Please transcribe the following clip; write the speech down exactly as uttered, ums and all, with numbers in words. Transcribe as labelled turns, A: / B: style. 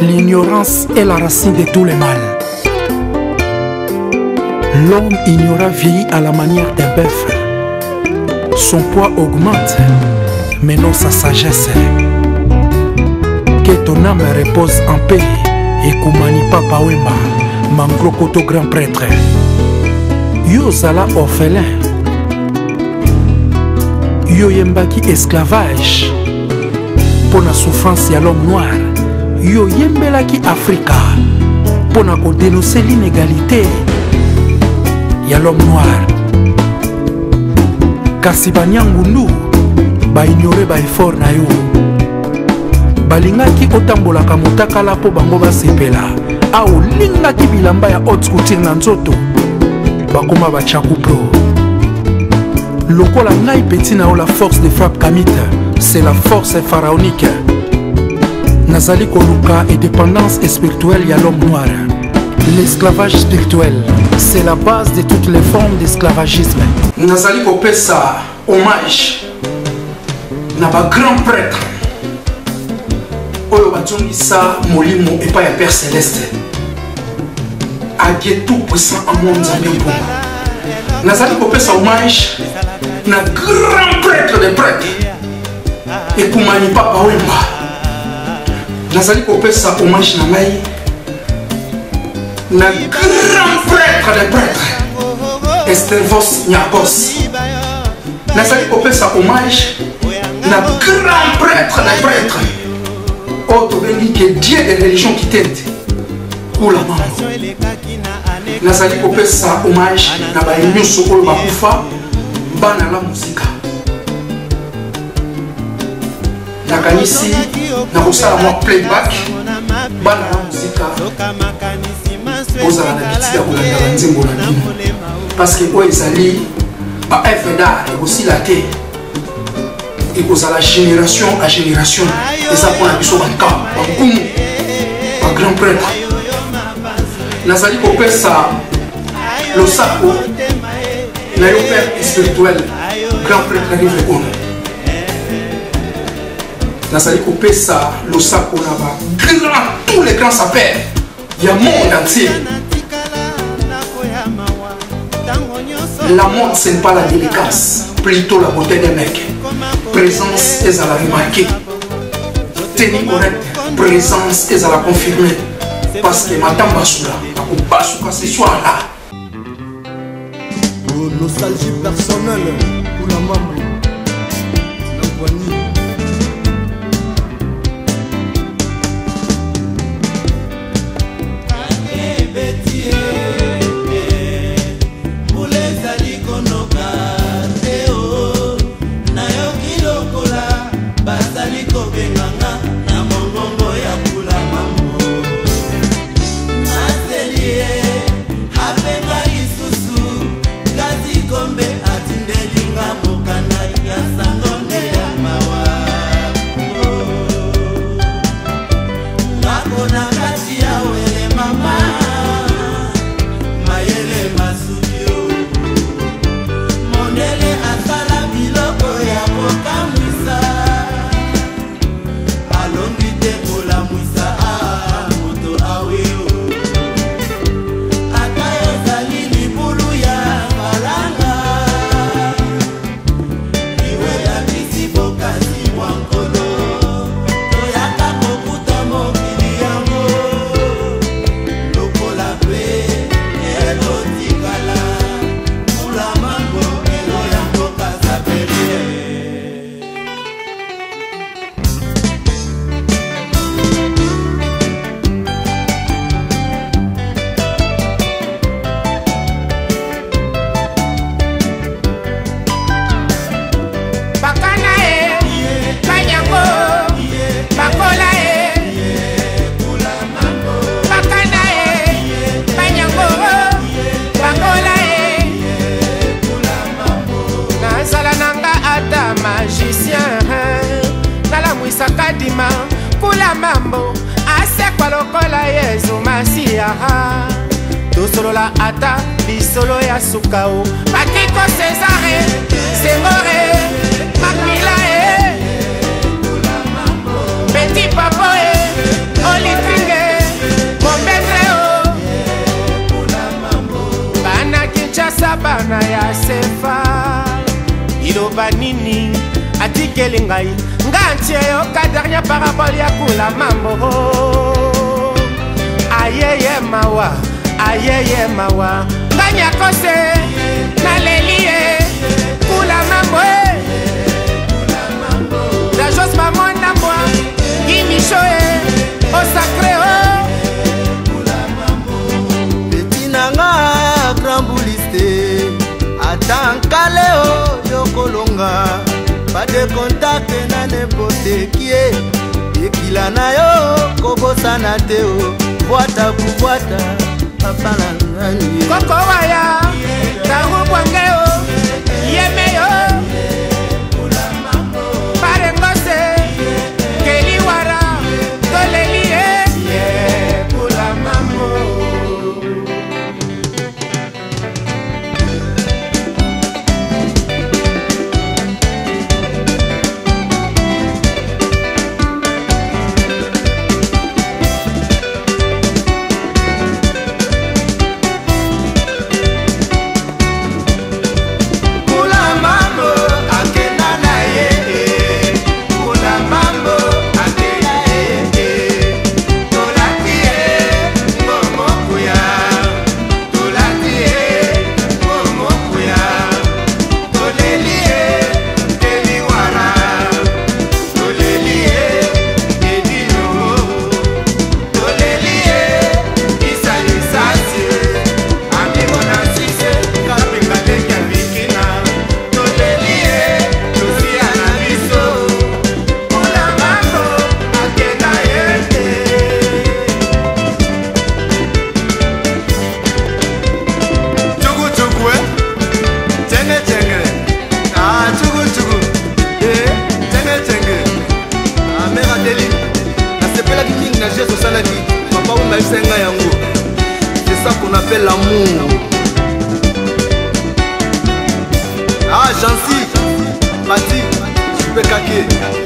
A: L'ignorance est la racine de tous les mal. L'homme ignorant vieillit à la manière d'un bœuf. Son poids augmente, mais non sa sagesse. Que ton âme repose en paix et Koumani Papa Wemba, Mangro Koto grand prêtre. Yo zala orphelin. Yo yembaki esclavage. Pour la souffrance ya l'homme noir. Yo yembelaki Africa. Pour na ko dénoncer l'inégalité ya l'homme noir. Kasi banyangundu ba ignorer ba effort na yo. Balingaki otambolaka motakala po bango basepela. A olingaki bilamba ya haute couture na nzoto. Bakoma bachaku pro. Lokola ngai petit na la force de frappe kamite, c'est la force pharaonique. Nazali koluka et dépendance spirituelle ya l'homme noir. L'esclavage spirituel, c'est la base de toutes les formes d'esclavagisme. Nazali kopesa hommage na ba grand prêtre. Oyo batungisa molimo et pas ya Père Céleste. A Dieu tout puissant en monde Nzambe Mpumba. Nazali kopesa hommage na grand prêtre des prêtres et Koumani Papa Wemba. Nazali kopesa hommage na ngai na grand prêtre des prêtres Estervos Nyakos. Nazali kopesa hommage na grand prêtre des prêtres Oto bengi que Dieu des religions qui t'aide pour la maman. Nazali kopesa hommage na ba nyuso oyo bakufa bana la musika. Nakanisi na kosala mwa playback bana la musika ozala na bitika kolanda banzembo na bino parce que oyo ezali ba œuvre d'art ekosila te ekozala génération à génération eza mpona biso banka bankumu ba grand prêtre. Nazali kopesa losako na yo père spirituel grand prêtre Rive Ono. Nazali kopesa losako na ba grand tous les grands sapeurs du monde entier. La mode ce n'est pas la délicatesse, plutôt la beauté des mecs. Présence est à la remarquer. Tenue correcte, présence est à la confirmer. Parce que madame Bassoula, la Bassoula ce soir là.
B: Oh, nostalgie personnelle pour la maman. La poignée.
C: Sakadima kula mambo asekwa lokola Yesu Masiaha tosolola ata bisolo ya sukao Patiko Césare Sengore Makila e Petit Papo e Olitringe liloba nini atikeli ngai nga ntie yoka dernier parabole ya kula mambo ayeye mawa ayeye mawa nga nyakose naleli ye kula mambo la jos mamon na moi gimisho e o sacré o
D: petit nanga grand bouliste atankale o yokolonga pas de contact na n'importe qui ekila na yo kobosana te o boita kuboita papa na nani
C: koko waya tangu bwange o yeme yo parengose keliwara toleli ye kula mambo
D: c'est ça qu'on appelle l'amour. Ah, Jancy, Mati, Super Kake.